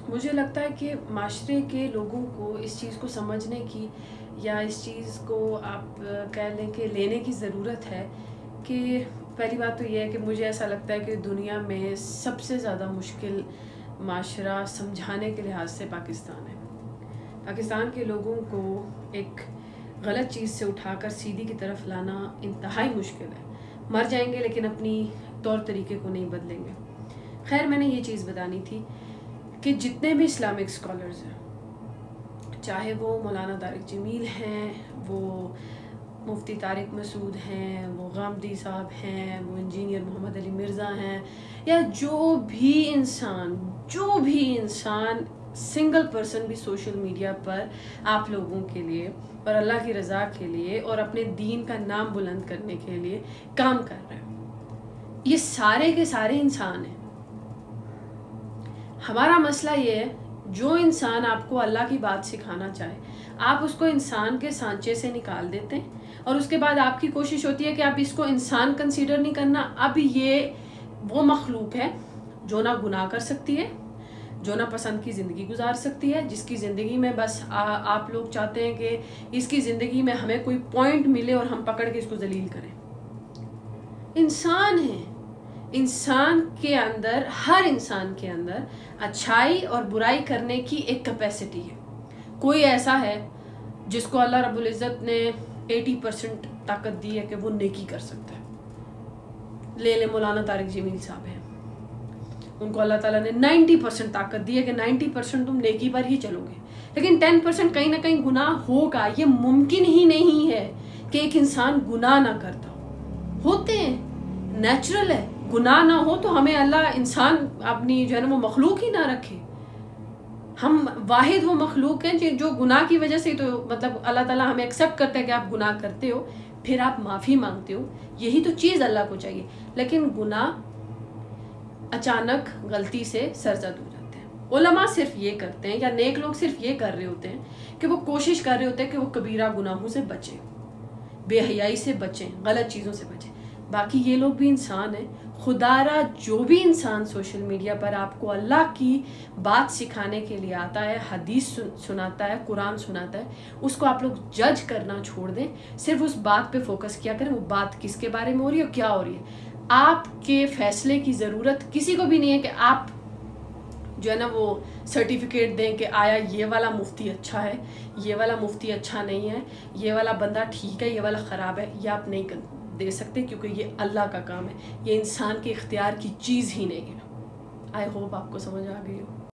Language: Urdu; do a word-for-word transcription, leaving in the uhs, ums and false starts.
مجھے لگتا ہے کہ معاشرے کے لوگوں کو اس چیز کو سمجھنے کی یا اس چیز کو آپ کہہ لیں کہ لینے کی ضرورت ہے کہ پہلی بات تو یہ ہے کہ مجھے ایسا لگتا ہے کہ دنیا میں سب سے زیادہ مشکل معاشرہ سمجھانے کے لحاظ سے پاکستان ہے. پاکستان کے لوگوں کو ایک غلط چیز سے اٹھا کر سیدھی کی طرف لانا انتہائی مشکل ہے. مر جائیں گے لیکن اپنی طور طریقے کو نہیں بدلیں گے. خیر میں نے یہ چیز بتانی تھی کہ جتنے بھی اسلامک اسکالرز ہیں، چاہے وہ مولانا طارق جمیل ہیں، وہ مفتی طارق مسعود ہیں، وہ غامدی صاحب ہیں، وہ انجینئر محمد علی مرزا ہیں، یا جو بھی انسان جو بھی انسان سنگل پرسن بھی سوشل میڈیا پر آپ لوگوں کے لیے اور اللہ کی رضا کے لیے اور اپنے دین کا نام بلند کرنے کے لیے کام کر رہے ہیں، یہ سارے کے سارے انسان ہیں. ہمارا مسئلہ یہ ہے جو انسان آپ کو اللہ کی بات سکھانا چاہے آپ اس کو انسان کے سانچے سے نکال دیتے ہیں اور اس کے بعد آپ کی کوشش ہوتی ہے کہ آپ اس کو انسان کنسیڈر نہیں کرنا. اب یہ وہ مخلوق ہے جو نہ گناہ کر سکتی ہے، جو نہ پسند کی زندگی گزار سکتی ہے، جس کی زندگی میں بس آپ لوگ چاہتے ہیں کہ اس کی زندگی میں ہمیں کوئی پوائنٹ ملے اور ہم پکڑ کے اس کو ذلیل کریں. انسان ہے، انسان کے اندر ہر انسان کے اندر اچھائی اور برائی کرنے کی ایک کیپیسٹی ہے. کوئی ایسا ہے جس کو اللہ رب العزت نے ایٹی پرسنٹ طاقت دی ہے کہ وہ نیکی کر سکتا ہے. لے لے مولانا طارق جمیل صاحب ہیں، ان کو اللہ تعالیٰ نے نائنٹی پرسنٹ طاقت دی ہے کہ نائنٹی پرسنٹ تم نیکی پر ہی چلو گے، لیکن ٹین پرسنٹ کہیں نہ کہیں گناہ ہوگا. یہ ممکن ہی نہیں ہے کہ ایک انسان گناہ نہ کرتا ہو. ہوتے ہیں، نیچرل ہے. گناہ نہ ہو تو ہمیں اللہ انسان اپنی جو ہے نا وہ مخلوق ہی نہ رکھے. ہم واحد وہ مخلوق ہیں جو گناہ کی وجہ سے تو مطلب اللہ تعالیٰ ہمیں ایکسیپٹ کرتا ہے کہ آپ گناہ کرتے ہو، پھر آپ معافی مانگتے ہو. یہی تو چیز اللہ کو چاہیے. لیکن گناہ اچانک غلطی سے سرزد ہو جاتے ہیں. علماء صرف یہ کرتے ہیں یا نیک لوگ صرف یہ کر رہے ہوتے ہیں کہ وہ کوشش کر رہے ہوتے ہیں کہ وہ کبیرہ گناہوں سے بچیں، بے حیائی سے بچیں، غلط چیزوں سے بچیں. باقی یہ لوگ بھی انسان ہیں. خدا را جو بھی انسان سوشل میڈیا پر آپ کو اللہ کی بات سکھانے کے لیے آتا ہے، حدیث سناتا ہے، قرآن سناتا ہے، اس کو آپ لوگ جج کرنا چھوڑ دیں. صرف اس بات پہ فوکس کیا کریں وہ بات کس کے بارے میں ہو رہی ہے اور کیا ہو رہی ہے. آپ کے فیصلے کی ضرورت کسی کو بھی نہیں ہے کہ آپ جو ہے نا وہ سرٹیفکیٹ دیں کہ آیا یہ والا مفتی اچھا ہے، یہ والا مفتی اچھا نہیں ہے، یہ والا بندہ ٹھیک ہے، یہ والا خراب ہے. یہ آپ نہیں کر دے سکتے کیونکہ یہ اللہ کا کام ہے. یہ انسان کے اختیار کی چیز ہی نہیں ہے. آئی ہوپ آپ کو سمجھ آ گئی ہو.